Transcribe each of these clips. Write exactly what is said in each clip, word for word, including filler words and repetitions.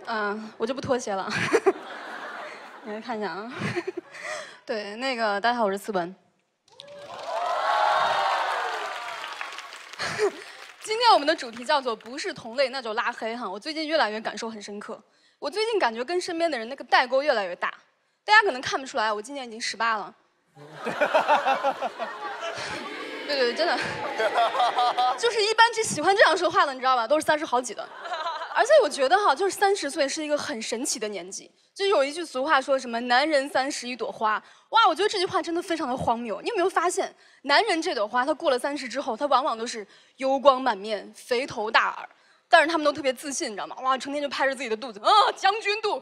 嗯，我就不脱鞋了。你来看一下啊。对，那个大家好，我是思文。今天我们的主题叫做不是同类那就拉黑哈。我最近越来越感受很深刻，我最近感觉跟身边的人那个代沟越来越大。大家可能看不出来，我今年已经十八了。对对，真的，就是一般只喜欢这样说话的，你知道吧？都是三十好几的。而且我觉得哈，就是三十岁是一个很神奇的年纪。就有一句俗话说什么"男人三十一朵花"，哇，我觉得这句话真的非常的荒谬。你有没有发现，男人这朵花，他过了三十之后，他往往都是油光满面、肥头大耳，但是他们都特别自信，你知道吗？哇，成天就拍着自己的肚子，啊，将军肚。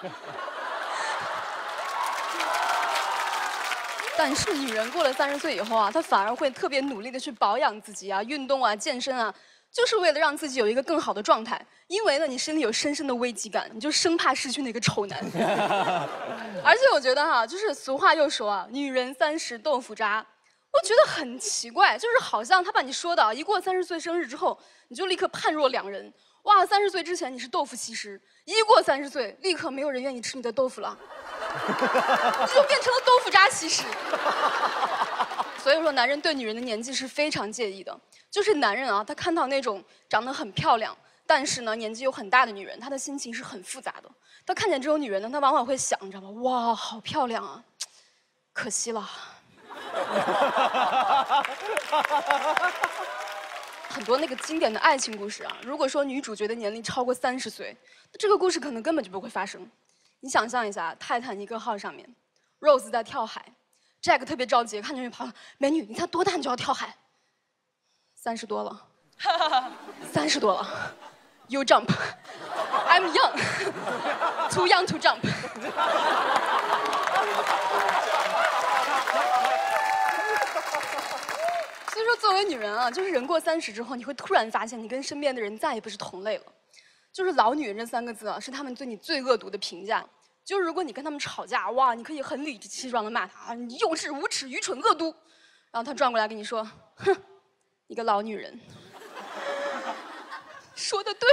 但是女人过了三十岁以后啊，她反而会特别努力的去保养自己啊，运动啊，健身啊。就是为了让自己有一个更好的状态，因为呢，你心里有深深的危机感，你就生怕失去那个丑男。而且我觉得哈，就是俗话又说啊，女人三十豆腐渣，我觉得很奇怪，就是好像他把你说的，一过三十岁生日之后，你就立刻判若两人。哇，三十岁之前你是豆腐西施，一过三十岁，立刻没有人愿意吃你的豆腐了，你就变成了豆腐渣西施。所以说，男人对女人的年纪是非常介意的。就是男人啊，他看到那种长得很漂亮，但是呢年纪又很大的女人，他的心情是很复杂的。他看见这种女人呢，他往往会想，你知道吗？哇，好漂亮啊，可惜了。很多那个经典的爱情故事啊，如果说女主角的年龄超过三十岁，那这个故事可能根本就不会发生。你想象一下，泰坦尼克号上面 ，Rose 在跳海 ，Jack 特别着急，看见跑，美女，你才多大你就要跳海？三十多了，三十多了 ，You jump, I'm young, too young to jump。所以说，作为女人啊，就是人过三十之后，你会突然发现，你跟身边的人再也不是同类了。就是老女人这三个字啊，是他们对你最恶毒的评价。就是如果你跟他们吵架，哇，你可以很理直气壮的骂他，你幼稚、无耻、愚蠢、恶毒，然后他转过来跟你说，哼。一个老女人，说的对。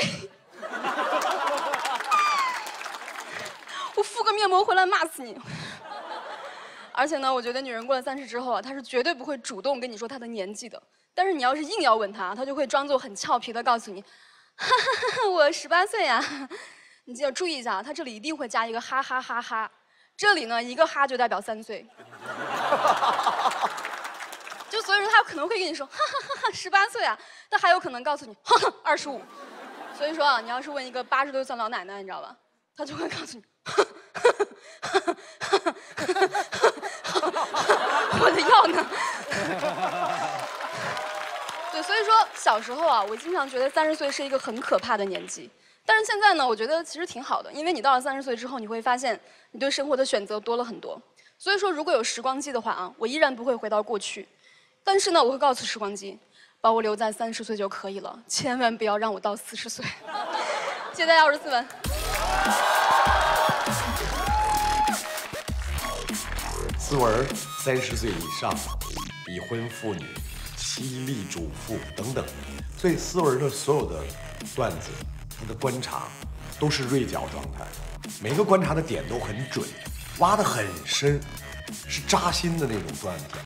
我敷个面膜回来骂死你。而且呢，我觉得女人过了三十之后啊，她是绝对不会主动跟你说她的年纪的。但是你要是硬要问她，她就会装作很俏皮的告诉你，哈哈哈，我十八岁呀。你记得注意一下，她这里一定会加一个哈哈哈哈。这里呢，一个哈就代表三岁。就所以说，他可能会跟你说，哈哈哈哈，十八岁啊，但还有可能告诉你，哈哈，二十五。所以说啊，你要是问一个八十多岁老奶奶，你知道吧，她就会告诉你，哈哈哈哈哈，我的药呢？对，所以说小时候啊，我经常觉得三十岁是一个很可怕的年纪，但是现在呢，我觉得其实挺好的，因为你到了三十岁之后，你会发现你对生活的选择多了很多。所以说，如果有时光机的话啊，我依然不会回到过去。但是呢，我会告诉时光机，把我留在三十岁就可以了，千万不要让我到四十岁。谢谢大家，我是思文。 思文，三十岁以上，已婚妇女、妻立主妇等等，所以思文的所有的段子，他的观察都是锐角状态，每个观察的点都很准，挖得很深，是扎心的那种段子。